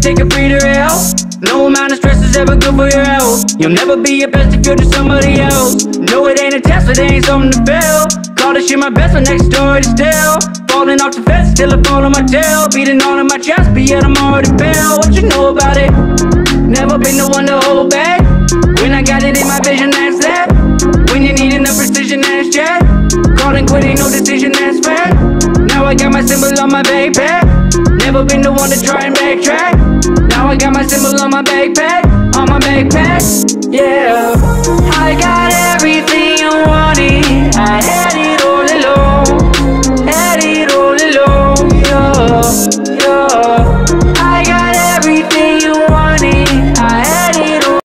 take a breather, hell. No amount of stress is ever good for your health. You'll never be your best if you're just somebody else. No, it ain't a test, it ain't something to fail. Call this shit my best, but next door is still falling off the fence, still a fall on my tail. Beating all in my chest, but yet I'm already pale. What you know about it? Never been the one to hold back. When I got it in my vision, that's that. When you need enough precision, that's Jack. Calling quit, ain't no decision, that's fair. Now I got my symbol on my backpack. Never been the one to try and backtrack. Now I got my symbol on my backpack. On my backpack, yeah. I got everything you want.